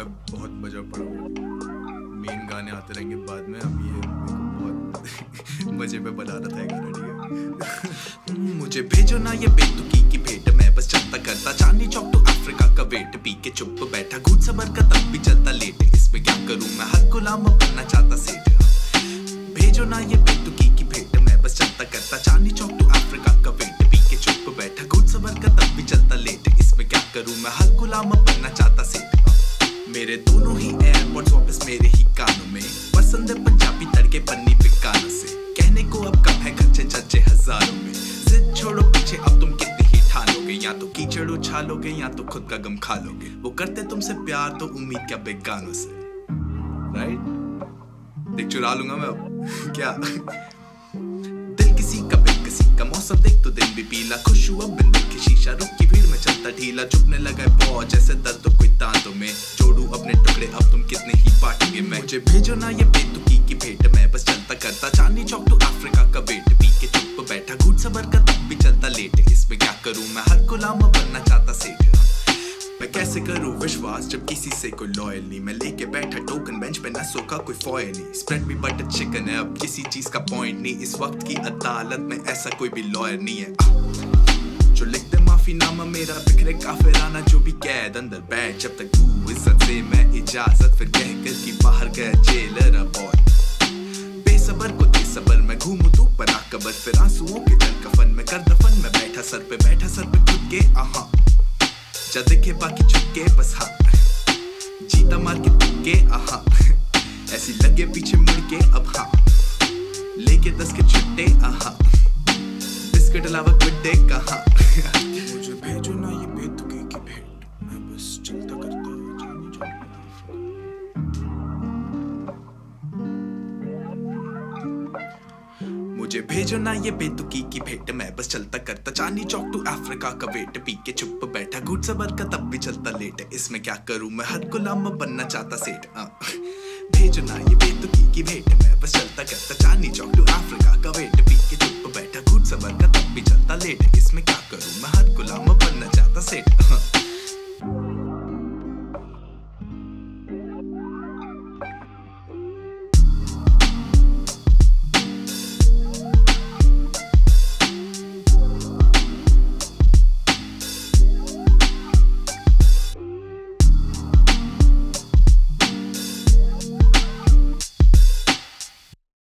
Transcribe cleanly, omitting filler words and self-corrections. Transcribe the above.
मैं बहुत बजा पड़ा हूँ। मेन गाने आते रहेंगे बाद में। अब ये मेरे को बहुत मजे पे बना रहा था गाना, ठीक है। मुझे भेजो ना ये बेतुकी की भेंट, मैं बस चलता करता चांदनी चौक टू अफ्रीका का वेट, पी के चुप बैठा घूट सबर का तब भी चलता लेट, इसमें क्या करूँ मैं हर गुलाम बनना चाहता सेठ। भेजो ना ये बेतुकी की भेंट, मैं बस चलता करता चांदनी चौक टू अफ्रीका का वेट, पी के चुप बैठा घूट सबर का तब भी चलता लेट, इसमें क्या करूँ मैं हर गुलाम बनना चाहता सेठ। मेरे दोनों ही एयरपोर्ट्स वापस मेरे ही कानों में, पसंद है पंजाबी तड़के पन्नी पे कानों से, कहने को अब कम है खर्चे चर्चे हजारों में, जिद छोड़ो पीछे अब तुम कितनी ही ठानोगे, या तो कीचड़ उछालोगे या तो खुद का गम खा लोगे, वो करते तुमसे प्यार तो उम्मीद क्या बेगानों से, राइट। देख चुरा लूंगा मैं अब क्या दिल किसी का बेकसी का, मौसम देख तो दिन भी पीला, खुश हुआ बिन देख शीशा, रुक की भीड़ में चलता ढीला, चुपने लगा बहुत जैसे दर्द तो कोई दांतों में, जोड़ू अपने टुकड़े अब तुम कितने ही बांटोगे मैं। मुझे भेजो ना ये बेतुकी की भेंट, मैं बस चलता करता चांदनी चौक टू अफ्रीका का वेट, पी के चुप बैठा घूट सबर का तब भी चलता लेट, इसमें क्या करूँ मैं हर गुलाम बनना चाहता सेठ। मैं कैसे करूँ विश्वास जब किसी से कोई लॉयल नहीं, मैं लेके बैठा टोकन बेंच पे ना सोखा कोई फॉयल नहीं, स्प्रेड भी बटर चिकन है अब किसी चीज का पॉइंट नहीं, इस वक्त की अदालत में ऐसा कोई भी लॉयर नहीं है जो लिख दे माफीनामा मेरा, बिखरे काफिराना जो भी कैद अंदर बैठ, जब तक तू इज्जत से मैं इजाजत, फिर कह कर कि बाहर गया जेलर बॉय, बेसबर को दे सबर मैं घूमूं तू पर कबर, फिर आंसुओं के जल कफन में कर दफन, मैं बैठा सर पे खुद के आहा, जा देखे बाकी चुपके बस हाँ, जीता मार के तुक्के आहा, ऐसी लगे पीछे मुड़ के अब हाँ, लेके 10 के छुट्टे आहा, बिस्किट अलावा गुड्डे कहाँ। मुझे भेजो ना ये बेतुकी की भेंट, मैं बस चलता करता चांदनी चौक मुझे भेजो ना ये बेतुकी की भेंट, मैं बस चलता करता चांदनी चौक टू अफ्रीका का वेट, पी के चुप बैठा घूट सबर का तब भी चलता लेट, इसमें क्या करूँ मैं हर गुलाम बनना चाहता सेठ। भेजो ना ये बेतुकी की भेंट, मैं बस चलता करता चांदनी चौक टू अफ्रीका का वेट, पी के चुप बैठा घूट सबर का तब भी चलता लेट, इसमें क्या करूँ मैं हर गुलाम बनना चाहता सेठ।